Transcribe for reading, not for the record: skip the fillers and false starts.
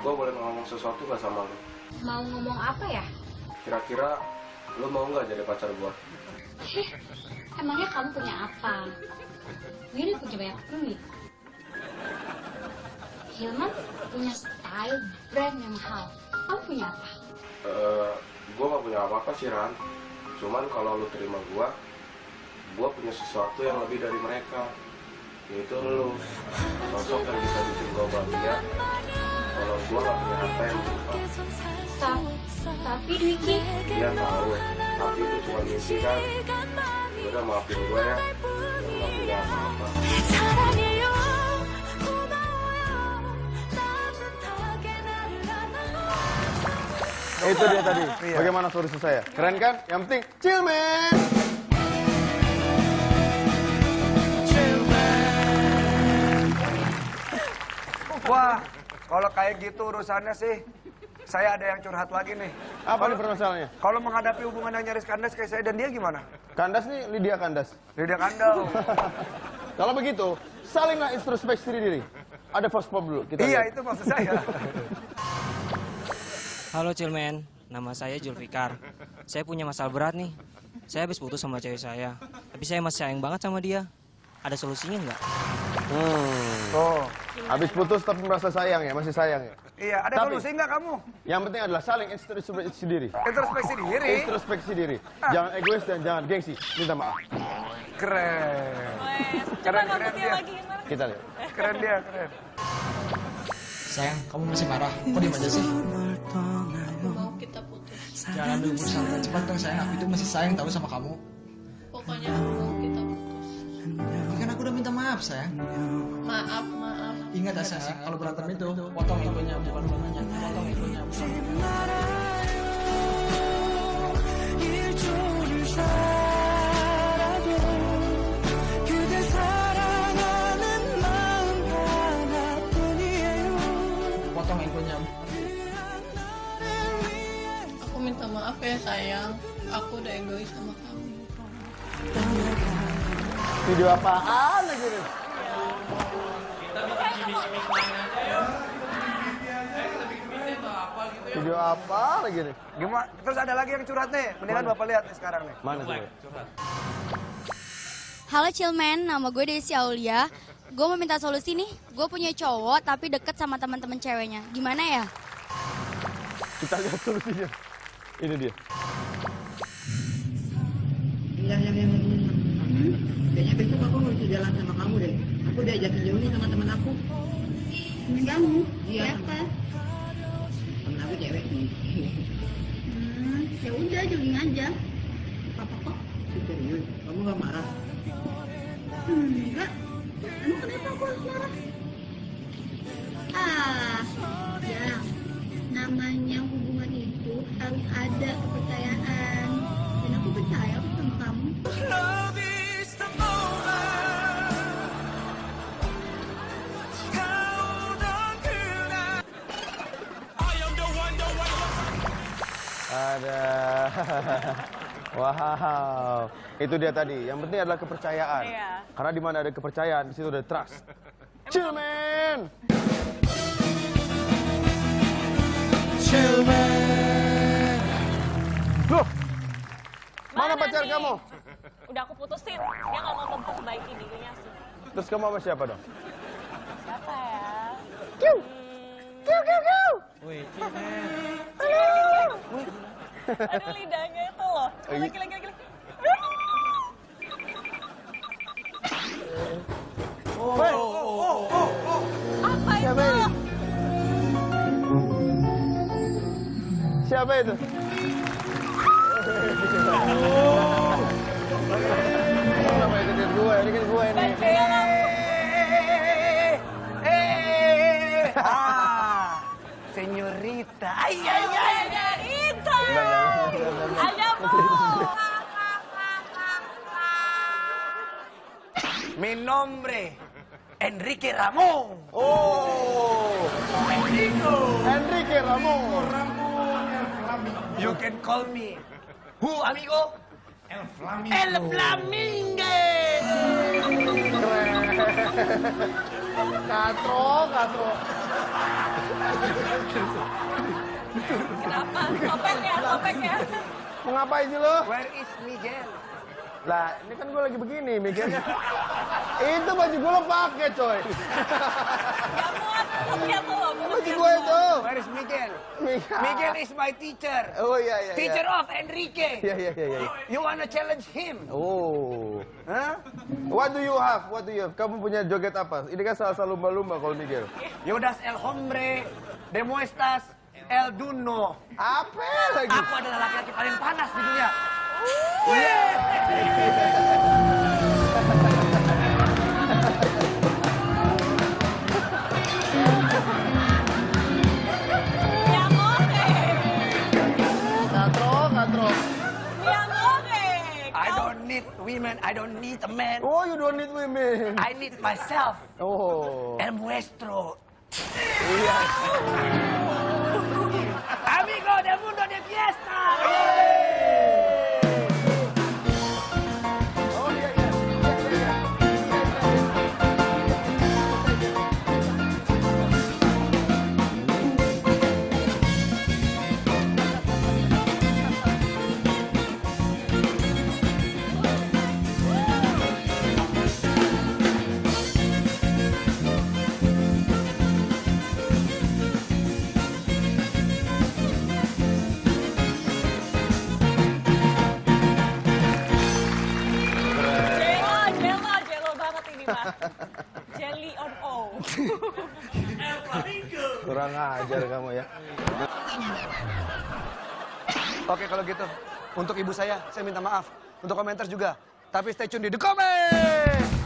Gue boleh ngomong sesuatu gak sama lu? Mau ngomong apa ya? Kira-kira lu mau nggak jadi pacar gue? Emangnya kamu punya apa? Gue ini punya banyak duit. Hilman punya style brand yang mahal. Kamu punya apa? Gue gak punya apa-apa sih, Ran. Cuman kalau lu terima gue punya sesuatu yang lebih dari mereka. Yaitu lu, sosok yang bisa bikin gue bahagia. Kalau gue gak punya harta yang berlimpah. Tapi Dwiki. Dia tahu, tapi itu cuma mimpi kan. Udah maafin gue ya, yang gak punya apa-apa. Itu dia tadi. Bagaimana solusi saya? Keren kan? Yang penting chill man. Wah, kalau kayak gitu urusannya sih, saya ada yang curhat lagi nih. Apa nih permasalahannya? Kalau menghadapi hubungan yang nyaris kandas kayak saya dan dia gimana? Kandas nih Lydia Kandas. Lydia Kandau. Kalau begitu, salinglah introspeksi diri. Ada voice pop dulu. Kita Iya, lihat. itu maksud saya. Halo Cilmen, nama saya Julfikar. Saya punya masalah berat nih. Saya habis putus sama cewek saya, tapi saya masih sayang banget sama dia. Ada solusinya nggak? Oh, Habis putus tapi merasa sayang ya, masih sayang ya. iya. Ada Tapi- solusi nggak kamu? Yang penting adalah saling introspeksi diri. Introspeksi diri. Introspeksi diri. Jangan egois dan jangan gengsi. Minta maaf. Keren. Coba Keren ngambeknya dia. lagi gimana? Kita lihat. Keren dia, keren. Sayang, kamu masih marah. Kok diem aja sih? Mau kita putus. Jangan dulu santai cepat dong sayang. Aku itu masih sayang tahu sama kamu. Pokoknya aku mau kita putus. Ini kan aku udah minta maaf sayang. Maaf. Ingat ya sayang, kalau berantem itu potong egonya bukan hubungannya. Potong egonya bukan hubungannya. Potong egonya. Aku minta maaf ya sayang. Aku udah egois sama kamu. Video apaan lagi nih? Video apa lagi nih? Gimana? Terus ada lagi yang curhat nih. Mendingan Bapak lihat nih sekarang nih. Mana tuh? Halo Cilmen, nama gue Desi Aulia. Gue mau minta solusi nih. Gue punya cowok tapi deket sama teman-teman ceweknya. Gimana ya? Kita lihat solusinya. Ini dia. Yang kayaknya besok aku mau jalan sama kamu deh. Aku udah ajakin jauh nih sama teman aku. Temen kamu? Iya. Siapa? Temen aku cewek nih. Ya udah jogging aja. Apa kok? Serius, kamu gak marah? Enggak. Emang kenapa aku harus marah? Ya. Namanya hubungan itu harus ada kepercayaan. Dan aku percaya kok sama kamu. Ada. Wow. Itu dia tadi. Yang penting adalah kepercayaan. Iya. Karena di mana ada kepercayaan, di situ ada trust. Chill man. Chill man. Loh. Mana pacar nih? kamu? Udah aku putusin. Dia nggak mau memperbaiki dirinya sih. Terus kamu sama siapa dong? Siapa ya? Wih, Aduh lidahnya itu loh. Lagi. Apa Siapa itu? ini? Siapa itu? Kenapa ikutin gue? Ini kan gue nih. Senyorita. Itu. Ada bu. Mi nombre, Enrique Ramón. Oh, Enrique Ramón. You can call me. Who, amigo? El Flamingo. Keren. Katro. Kenapa? Topek ya. Mau ngapain sih lo? Where is Miguel? Lah, ini kan gue lagi begini, Miguel. Itu baju gue lo pakai, coy. Baju gue itu. Where is Miguel? Miguel is my teacher. Oh iya. Teacher of Enrique. Iya. You wanna challenge him? Oh. Hah? What do you have? Kamu punya joget apa? Ini kan salah lumba-lumba kalau Miguel. Yodas el hombre, demuestras el duno. Apa lagi? Aku adalah laki-laki paling panas di dunia. Katro. I don't need women, I don't need a man. Oh, you don't need women. I need myself. Oh. El muestro. Iya. Amigo del mundo de fiesta. Oh iya. Jelo banget ini, Pak. Jelly on O. Kurang ajar kamu ya. Oke, kalau gitu, untuk ibu saya minta maaf. Untuk komentar juga. Tapi stay tune di The Comment!